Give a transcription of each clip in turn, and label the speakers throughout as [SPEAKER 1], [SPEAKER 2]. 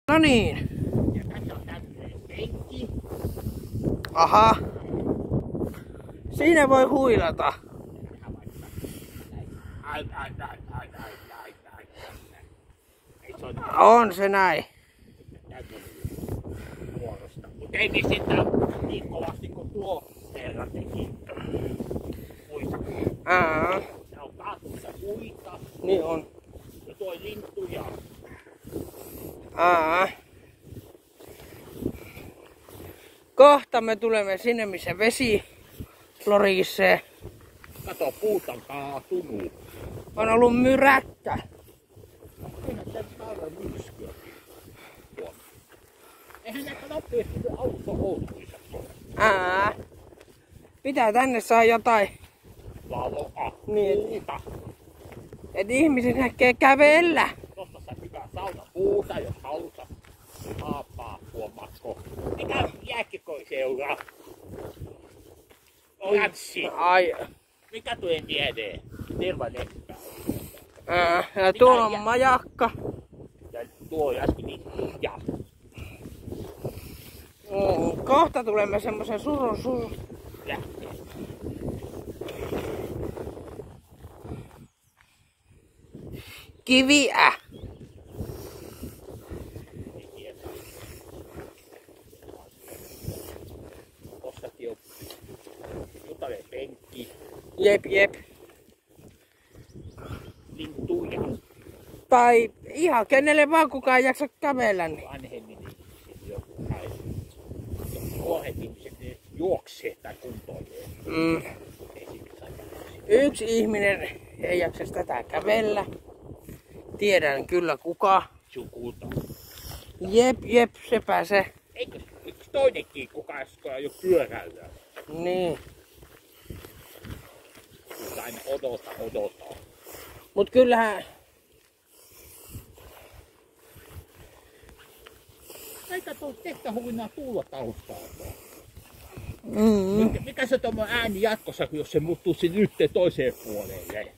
[SPEAKER 1] No niin.
[SPEAKER 2] Ja tässä on tämmöinen penkki.
[SPEAKER 1] Aha. Siinä voi huilata. On se näin.
[SPEAKER 2] Mutta ei niin sitä niin kovasti kuin tuo herra teki. Tää on kaatussa puita.
[SPEAKER 1] Niin on.
[SPEAKER 2] Ja toi lintuja.
[SPEAKER 1] Kohta me tulemme sinne, missä vesi lorisee.
[SPEAKER 2] Kato, puut on kaatunut.
[SPEAKER 1] On ollut myräkkä.
[SPEAKER 2] Eihän tässä ole myrskyäkin. Eihän näitä nopeasti auto outuisa.
[SPEAKER 1] Pitää tänne saa jotain.
[SPEAKER 2] Valoa.
[SPEAKER 1] Niin.
[SPEAKER 2] Puuta.
[SPEAKER 1] Et ihmiset näkee kävellä.
[SPEAKER 2] Tosta saa hyvää saunapuuta, jos haluta. Haapaa huomaatko. Mikä jääkkikoi seuraa? Lanssi.
[SPEAKER 1] Ai.
[SPEAKER 2] Mikä tuen tiedee? Tervaneppää.
[SPEAKER 1] Ja tuolla on majakka.
[SPEAKER 2] Ja tuo äsken ja.
[SPEAKER 1] Kohta tulemme semmosen surun.
[SPEAKER 2] Lähtee.
[SPEAKER 1] Kiviä.
[SPEAKER 2] Tossakin on jotain penkki.
[SPEAKER 1] Jep.
[SPEAKER 2] Lintuja.
[SPEAKER 1] Tai ihan kenelle vaan kukaan jaksa kävellä. Niin.
[SPEAKER 2] Vanhemminen ihmiset joku näin. Nuoret ihmiset ne juoksee tai kuntoilee.
[SPEAKER 1] Yksi ihminen ei jaksa tätä kävellä. Tiedän kyllä kuka.
[SPEAKER 2] Sukuta.
[SPEAKER 1] Jep, se pääsee.
[SPEAKER 2] Eikö toinenkin kuka jo pyörällä?
[SPEAKER 1] Niin.
[SPEAKER 2] Mutta aina odota.
[SPEAKER 1] Mut kyllähän...
[SPEAKER 2] Eikä tuo tehtä huvinaa tulla taustalta.
[SPEAKER 1] Mm-hmm.
[SPEAKER 2] Mikä se tommonen ääni jatkossa, jos se muuttuu sinne yhteen toiseen puolelle?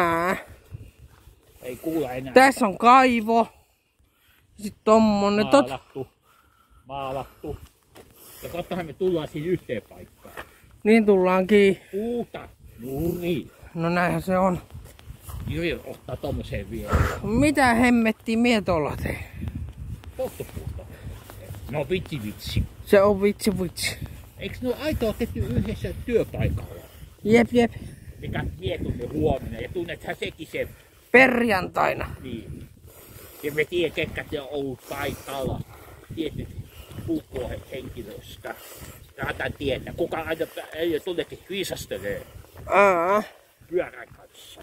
[SPEAKER 2] Ei kuulla enää.
[SPEAKER 1] Tässä on kaivo. Sitten tommonen.
[SPEAKER 2] Maalattu. Ja katsotaan me tullaan siinä yhteen paikkaan.
[SPEAKER 1] Niin tullaankin.
[SPEAKER 2] Puuta. Juuri.
[SPEAKER 1] No näinhän se on.
[SPEAKER 2] Jyri ottaa tommoseen vielä.
[SPEAKER 1] Mitä hemmettiä mie tuolla tee?
[SPEAKER 2] Polttopuuta. No vitsi.
[SPEAKER 1] Se on vitsi.
[SPEAKER 2] Eikö ne ole aitoa tehty yhdessä työpaikalla?
[SPEAKER 1] Jep.
[SPEAKER 2] Mikä mie tunne huomenna ja tunnethan sekin se.
[SPEAKER 1] Perjantaina.
[SPEAKER 2] Niin. Ja me tiedän, ketkä te on ollut paikalla. Tietyt puupuolet henkilöstä. Saatan tietää. Kuka aina ei tunnekin viisastelee. Pyörän kanssa.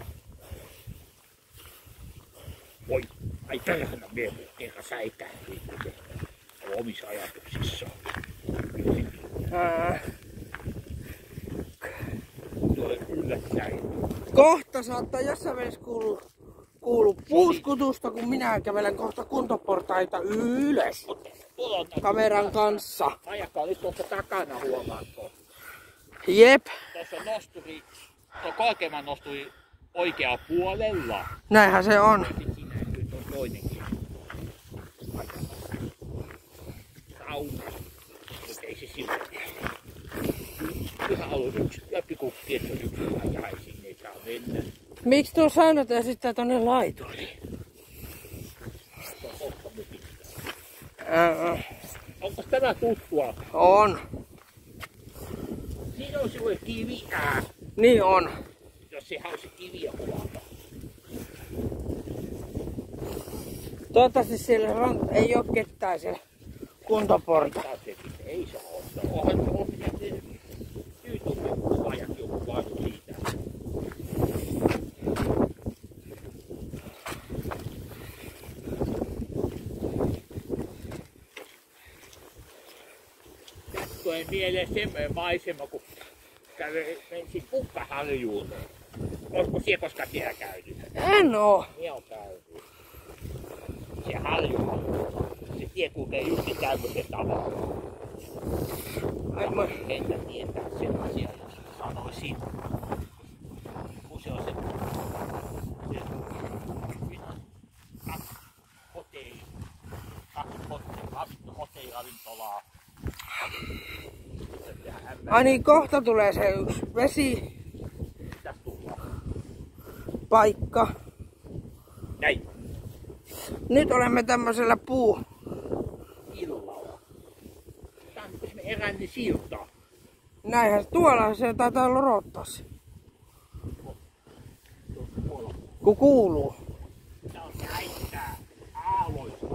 [SPEAKER 2] Voi, ai perhana miehu, eikä säikähti omissa ajatuksissa. Tulee yllättäen.
[SPEAKER 1] Kohta saattaa jossain välissä kuulu puuskutusta, kun minä kävelen kohta kuntoportaita ylös. Kameran kanssa.
[SPEAKER 2] Majakka oli tuossa takana, huomaatko?
[SPEAKER 1] Jep.
[SPEAKER 2] Tuossa nosturi, tuo korkeamman nosturi oikealla puolella.
[SPEAKER 1] Näinhän se on.
[SPEAKER 2] Ja siinä nyt on toinenkin. Sauna. Mutta ei se silloin. Ihan ollut yksi läpikukki, että on yksi jäi sinne, ei saa mennä.
[SPEAKER 1] Miksi tuo saunat esittää tonne laituriin?
[SPEAKER 2] Se on ottamukista. Onko tämä tuttua?
[SPEAKER 1] On.
[SPEAKER 2] Siinä on sinulle kiviä.
[SPEAKER 1] Niin on.
[SPEAKER 2] Jos ei hausi kiviä kuvata.
[SPEAKER 1] Toivottavasti siellä ei oo ketään siellä kuntoporta.
[SPEAKER 2] Ei se ole. Onhan se YouTube-kuvaajat joku vaadu siitä. Tulee mieleen semmoinen maisema, kun menisi Kukkaharjuun. Oletko siellä koskaan siellä käynyt?
[SPEAKER 1] En oo.
[SPEAKER 2] Minä olen käynyt. Se harju. Se tie kulkee juuri tämmöisen tavalla. Entä tietää sellaisia, jos sanoisin. Kun se on se kaksi ravintolaa.
[SPEAKER 1] Ai niin, kohta tulee se yksi vesi.
[SPEAKER 2] Mitäs tullaan?
[SPEAKER 1] Paikka.
[SPEAKER 2] Näin.
[SPEAKER 1] Nyt olemme tämmöisellä
[SPEAKER 2] Illalla. Tää on eräinen silta.
[SPEAKER 1] Näinhän tuolla se taitaa lorottaa se. Kun kuuluu.
[SPEAKER 2] Tää on näittää aaloista.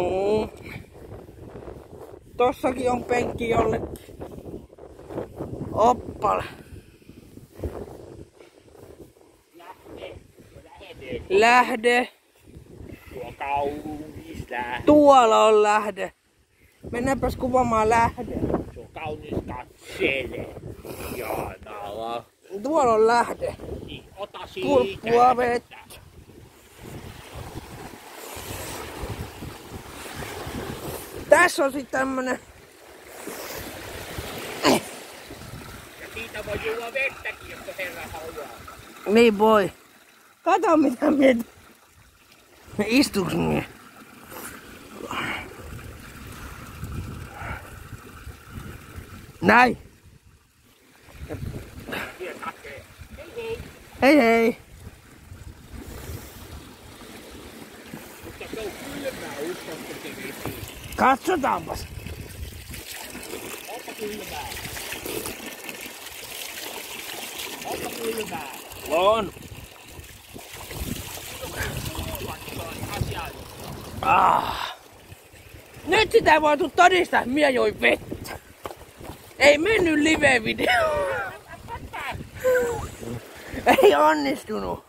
[SPEAKER 1] Tossakin on penkki jollekin. Oppale. Lähde.
[SPEAKER 2] Tuo kaunis lähde.
[SPEAKER 1] Tuolla on lähde. Mennäänpäs kuvaamaan lähde.
[SPEAKER 2] Se on kaunis katsele. Ihanaa.
[SPEAKER 1] Tuolla on lähde.
[SPEAKER 2] Niin, ota siitä.
[SPEAKER 1] Pulppua vettä. Tässä on sitten tämmönen.
[SPEAKER 2] Ja siitä voi juoda vettäkin, jos herra haluaa.
[SPEAKER 1] Niin voi. Kato mitä mietin. Istuks niin? Näin. Hei hei.
[SPEAKER 2] Mutta se on kylmää, uskotte se vesi.
[SPEAKER 1] Katsotaanpas.
[SPEAKER 2] Onpa kylmää. Onpa kylmää.
[SPEAKER 1] On. Nyt sitä ei voitu todistaa, että minä join vettä. Ei mennyt live-video. Ei onnistunut.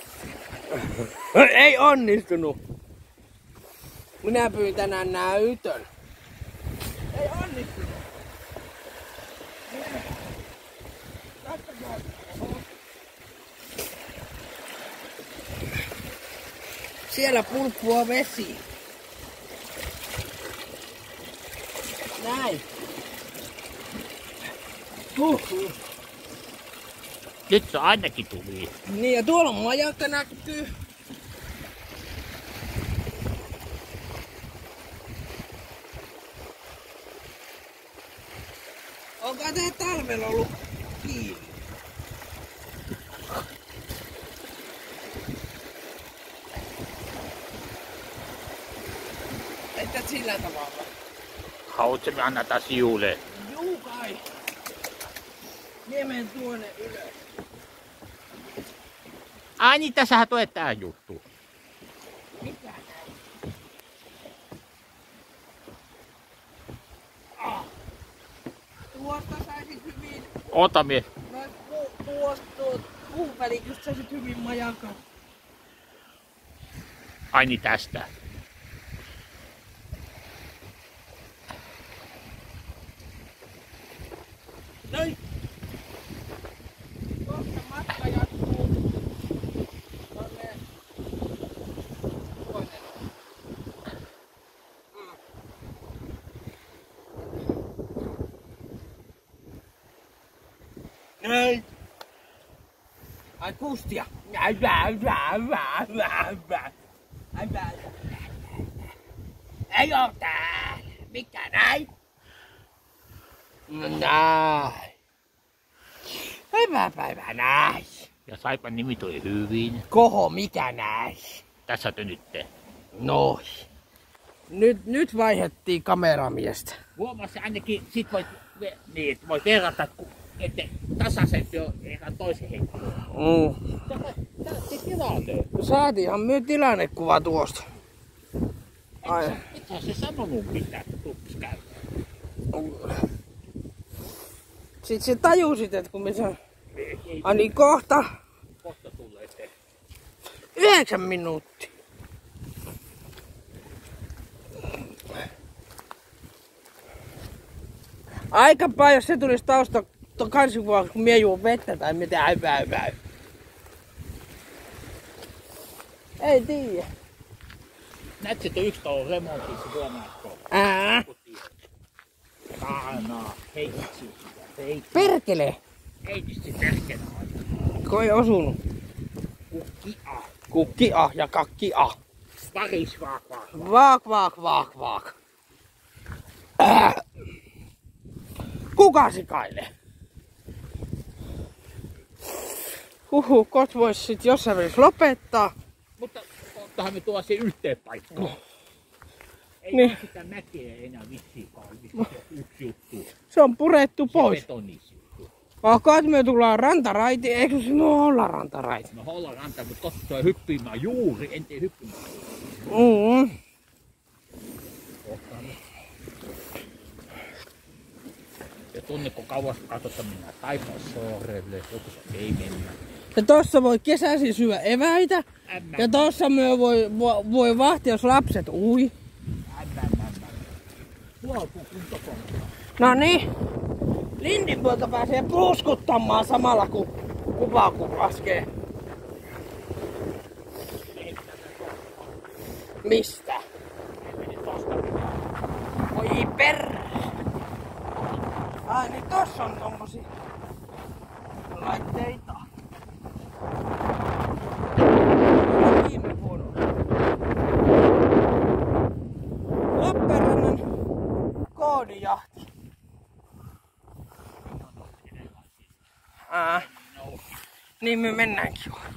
[SPEAKER 1] Ei onnistunut. Minä pyysin tänään näytön. Ei onnistunut. Siellä pulppua vesi. Näin.
[SPEAKER 2] Nyt se ainakin tuli.
[SPEAKER 1] Niin ja tuolla on majakka näkyy. Onko tää talvella ollut kiinni? Että sillä tavalla.
[SPEAKER 2] Haluatko me annata siulle?
[SPEAKER 1] Juu kai. Mie menen tuonne ylös.
[SPEAKER 2] Ai niin, tässähän tulee tää juttu.
[SPEAKER 1] Mitä näin? Tuosta saisit hyvin.
[SPEAKER 2] Ota mie.
[SPEAKER 1] Noin tuosta puun väliköstä saisit hyvin majakan.
[SPEAKER 2] Ai niin, tästä.
[SPEAKER 1] Noin. Kohta matka jatkuu. Tonne. Noin. Ai kustia. Ei oo täällä. Mikä näin? Näin. Hyvä päivä näin.
[SPEAKER 2] Ja saipa nimi tuli hyvin.
[SPEAKER 1] Koho, mikä näin?
[SPEAKER 2] Tässä te nyt.
[SPEAKER 1] Noin. Nyt vaihdettiin kameramiestä.
[SPEAKER 2] Huomasi ainakin, sit voit, niin, voit verrata, että tasaiset jo ihan toisen henkilön. Tää on se tilanne.
[SPEAKER 1] Saatiinhan myö tilannekuva tuosta. Ai.
[SPEAKER 2] Ethän se sanonut mitään, kun tuppis käydä.
[SPEAKER 1] Sitten se tajusit, että kun me saa...
[SPEAKER 2] Ei,
[SPEAKER 1] Ai niin kohta.
[SPEAKER 2] kohta tulee se.
[SPEAKER 1] 9 minuuttia. Aikapaa, jos se tulisi tausta kansikuvaksi, kun mie juon vettä tai mitä äyvää. Ei tiedä.
[SPEAKER 2] Näetkö, että yksi talon remontissa huomaatko? Taanaa, heitit sitä.
[SPEAKER 1] Perkele!
[SPEAKER 2] Heitit perkele.
[SPEAKER 1] Ko ei osunut.
[SPEAKER 2] Kukkia.
[SPEAKER 1] Kukkia ja kakkia.
[SPEAKER 2] Paris vaak.
[SPEAKER 1] Vaak. Kuka sikailee? Kot vois sit jossain välissä lopettaa.
[SPEAKER 2] Mutta ottahan me tuolla se yhteen paikkaan. Ei
[SPEAKER 1] Niin.
[SPEAKER 2] sitä mäkeä enää vissiinkaan, yksi juttu.
[SPEAKER 1] Se on purettu pois.
[SPEAKER 2] Se betonisjuttu.
[SPEAKER 1] Kai me tullaan rantaraiti, eikö se olla rantaraiti?
[SPEAKER 2] No ollaan ranta, mutta kohta tulee hyppimään juuri, en tee hyppimään. Ja tunne kun kauas katsotaan mennään Taipaansaarelle, joku ei mennä.
[SPEAKER 1] Ja tossa voi kesäisin syödä eväitä. Ja tossa myö voi vahtia, jos lapset ui. No niin. Lindinpuolta pääsee pruuskuttamaan samalla kun kuvaku laskee. Mistä? Oi perre! Ai niin tossa on tommosia laitteita. Viime vuonna. Lappeenrannan koodijahti. Niin me mennäänkin vaan.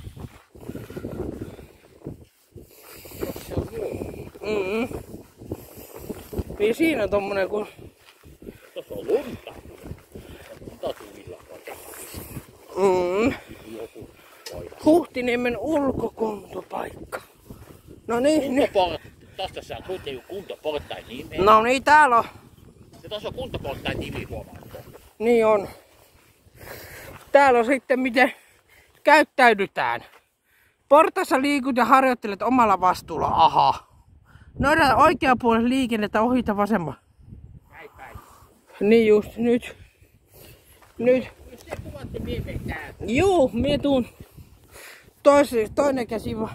[SPEAKER 1] Niin siinä on tommonen kun...
[SPEAKER 2] Tuossa on lunta.
[SPEAKER 1] Huhtiniemen ulkokuntopaikka. No niin.
[SPEAKER 2] Tästä sä oot kuntoportain nimeä.
[SPEAKER 1] No niin, täällä on.
[SPEAKER 2] Ja tuossa on kuntoportain nimi huomaatko.
[SPEAKER 1] Niin on. Täällä on sitten miten käyttäydytään. Portaassa liikut ja harjoittelet omalla vastuulla. Aha. Noida oikeapuolella liikennettä ohita vasemmalla.
[SPEAKER 2] Päin.
[SPEAKER 1] Niin just, nyt.
[SPEAKER 2] Jos te kuvatte miehen täällä.
[SPEAKER 1] Juu, mie tuun. Toinen käsi vaan.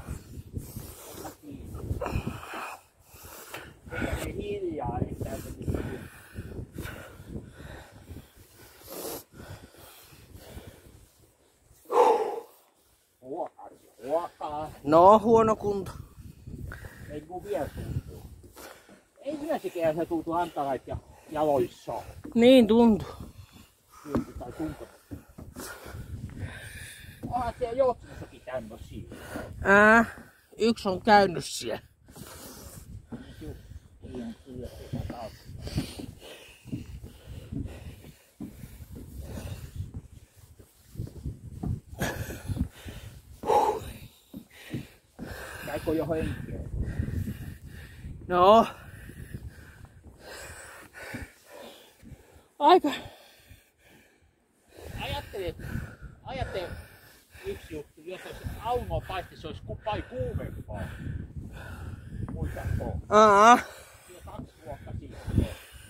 [SPEAKER 2] Hiljaa, ei täältä Ruokaa.
[SPEAKER 1] No, huono kunto.
[SPEAKER 2] Ei kun vielä tuntuu. Ei yleensä se tuntuu antalait ja jaloissaan.
[SPEAKER 1] Niin tuntuu.
[SPEAKER 2] Tai tuntuu. Onhan siellä Joutsenossakin tämmösiä.
[SPEAKER 1] Yksi on käynyt siellä.
[SPEAKER 2] Käykö jo henkeä?
[SPEAKER 1] No. Aika.
[SPEAKER 2] Ajattele yksi juttu, jos olisi auringon paiste, se olisi kuumempaa. Muistatko? Jo 2 vuotta sitten.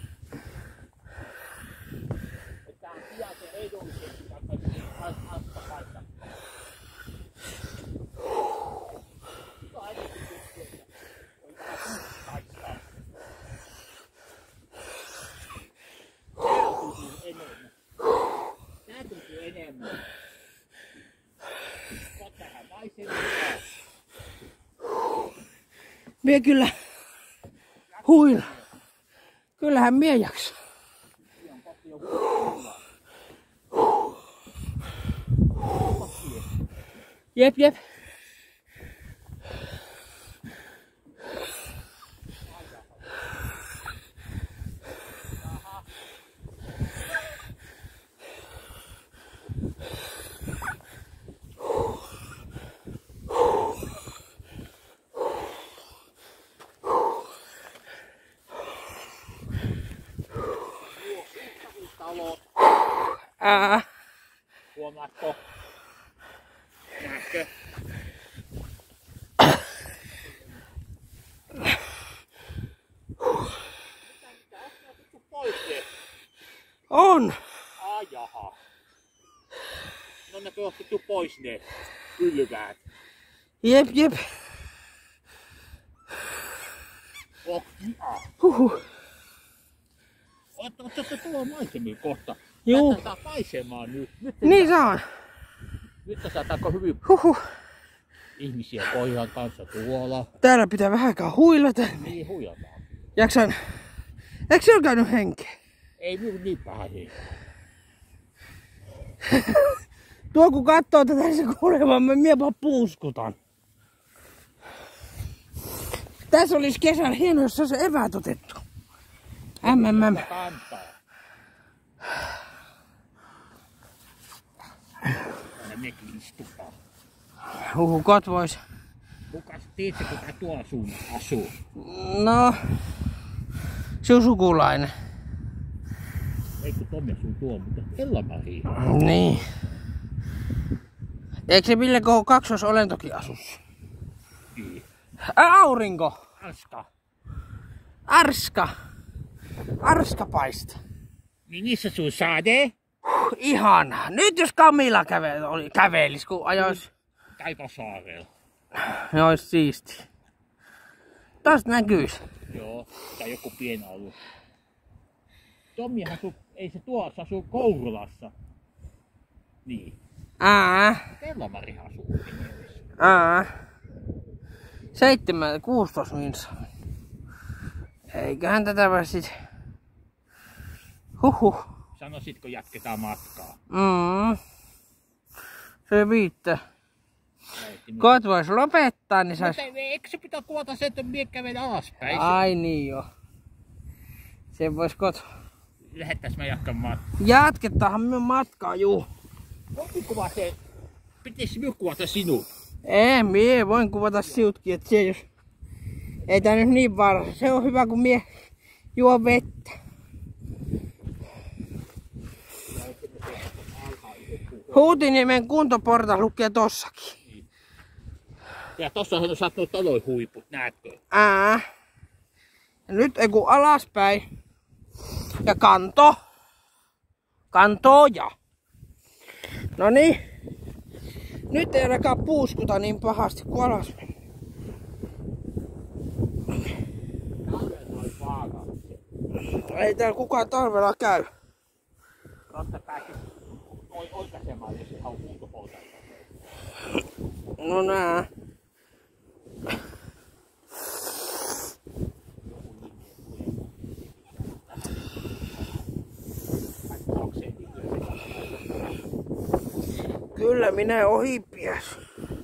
[SPEAKER 2] Että on pian se edullisesti, että se hasta paikka. Se on ainakin juttu, että on vähän paistaa. Tää tuntuu enemmän. Tähän maisemaan.
[SPEAKER 1] Mie kyllä huila. Kyllähän mie jaksa. Jep.
[SPEAKER 2] Huomaatko? Näkö?
[SPEAKER 1] On.
[SPEAKER 2] Jaha. No ne on otettu pois ne kylväät.
[SPEAKER 1] Jep.
[SPEAKER 2] Oletko tuolla maisemiin kohta?
[SPEAKER 1] Juu.
[SPEAKER 2] Tätä saa maisemaan nyt.
[SPEAKER 1] Niin saan.
[SPEAKER 2] Nyt saataanko hyvin ihmisiä koihan kanssa tuolla.
[SPEAKER 1] Täällä pitää vähänkään huilata.
[SPEAKER 2] Niin huijataan.
[SPEAKER 1] Jaksan Eikö se ole käynyt henkeä?
[SPEAKER 2] Ei minun niin paha niin.
[SPEAKER 1] Tuo kun katsoo tätä, se kuulee vaan miepä puuskutan. Tässä olisi kesällä hieno, jos se eväät otettu. MMM.
[SPEAKER 2] Kantaa. Ja nekin istutaan.
[SPEAKER 1] Kot vois.
[SPEAKER 2] Kuka tiedätkö, kuka tuolla sun asuu?
[SPEAKER 1] No, sinun sukulainen.
[SPEAKER 2] Eikö Tommi asuu tuolla, mutta Ella-Maria.
[SPEAKER 1] Niin. Eikö se Ville kaksosolentokin asussa?
[SPEAKER 2] Niin.
[SPEAKER 1] Aurinko.
[SPEAKER 2] Arska.
[SPEAKER 1] Arska paista.
[SPEAKER 2] Niin missä sun sade?
[SPEAKER 1] Ihana. Nyt jos Camilla kävelis, kun ajois.
[SPEAKER 2] Taivasaarella.
[SPEAKER 1] Ne ois siisti. Tosta näkyis.
[SPEAKER 2] Joo, tai joku pieni alue. Tommi asuu, ei se tuossa asuu Kourulassa. Niin. Ella-Maria asuu.
[SPEAKER 1] 16 minsa. Eiköhän tätä vai sit. Huhhuh.
[SPEAKER 2] Sanoisitko jatketaan matkaa?
[SPEAKER 1] Se viittä. Kot vois lopettaa, niin sais.
[SPEAKER 2] Mutta eikö se pitää kuvata sen, että mie käven alaspäin?
[SPEAKER 1] Ai niin jo. Se vois kot.
[SPEAKER 2] Lähettäis mä jatkan matkaa.
[SPEAKER 1] Jatketaanhan me matkaa, juu.
[SPEAKER 2] Voinko kuvata se? Pitäis minun kuvata sinut?
[SPEAKER 1] Ei, mie voin kuvata siutkin, et se jos. Ei tää nyt niin vaarassa. Se on hyvä, kun mie juo vettä. Huutiniemen kuntoporta lukee tossakin.
[SPEAKER 2] Ja tossahan on sattunut taloin huiput, näetkö?
[SPEAKER 1] Ja nyt ei kun alaspäin. Ja kanto. Kantoja. No niin. Nyt ei ainakaan puuskuta niin pahasti kuin alaspäin. Ei täällä kukaan talvella käy.
[SPEAKER 2] Totta pääkin oikaisemaan, jos ihan huutopolta.
[SPEAKER 1] No nää. Kyllä minä ohi pies.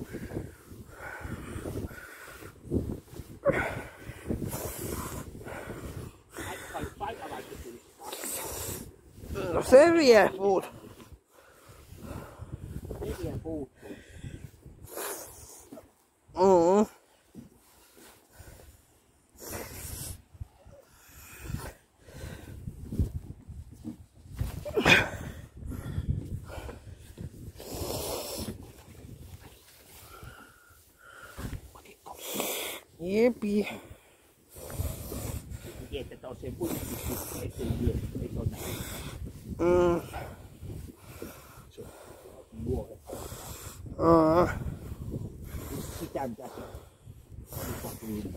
[SPEAKER 1] No se vie puut. Jepi.
[SPEAKER 2] Tiedätkö, että on se putkistus, ettei vie, ei se ole näin. Se on nuoret. Sitä mitä se on.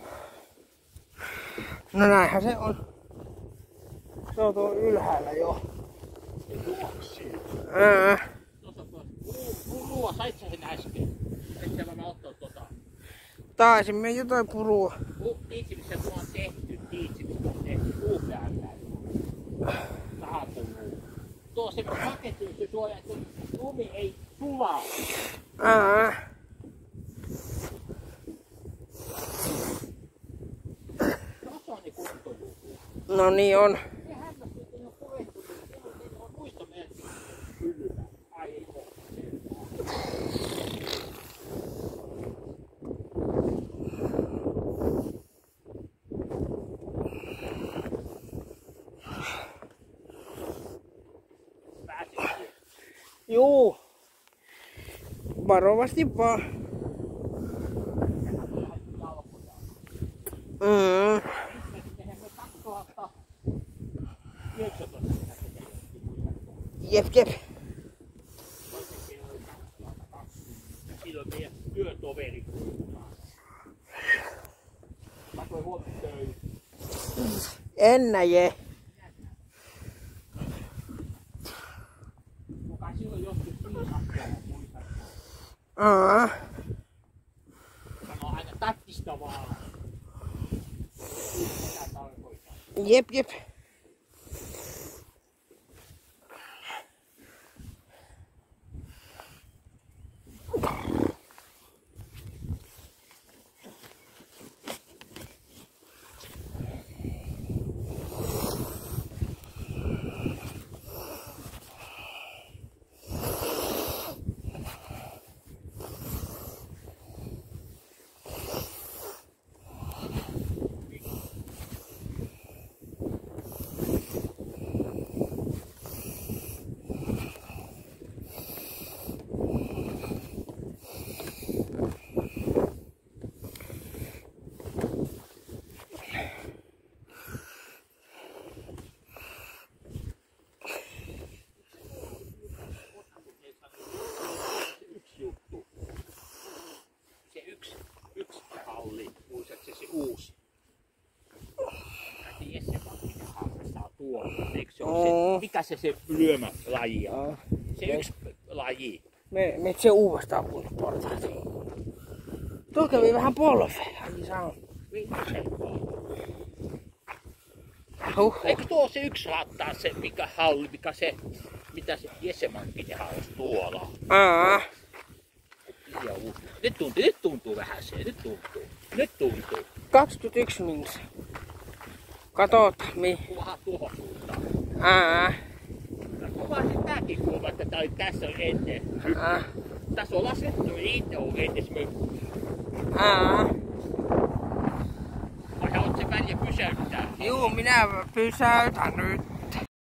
[SPEAKER 1] No näinhän se on. Se on tuolla ylhäällä jo.
[SPEAKER 2] Purua, sait sä sen äsken? Et sä vaan ottaa tota.
[SPEAKER 1] Taisimme jotain purua.
[SPEAKER 2] Tiitsi missä tuo on tehty, puupäällä. Sahapuruu. Tuo se paketti, se suojaa, että lumi ei sulaa. Tuossa on ne kuntojuttuja.
[SPEAKER 1] No niin on.
[SPEAKER 2] Se hämmästi, että ne on purettu, niin on muistomerkki. Kyllä. Ai ei ole.
[SPEAKER 1] Juu. Varovasti vaan. Jep.
[SPEAKER 2] Silloin meidän työtoveri. Mä toin huomioon töihin.
[SPEAKER 1] Ennäje.
[SPEAKER 2] Kuka silloin joskus viisakkoa muistatko? Sano aina taktistavaa. Mitä tarkoittaa?
[SPEAKER 1] Jep.
[SPEAKER 2] Se on se, mikä se lyömälaji on. Se yksi laji.
[SPEAKER 1] Me se uudestaan kunnon portaat. Tuo kävi vähän polvea.
[SPEAKER 2] Eikö tuo se yksi raattaa se, mikä halli, mitä se Jesemankin halusi tuolla? Nyt tuntuu vähän se, nyt tuntuu.
[SPEAKER 1] 21 minsa. Katsotaan mihin.
[SPEAKER 2] Kuvahan tuohon suuntaan. Kuvasin tääkin kuva, että tää oli tässä ennen. Tässä on laskettu itse on edes mökky. Vai haluat sen väliä pysäyttää?
[SPEAKER 1] Juu, minä pysäytän nyt.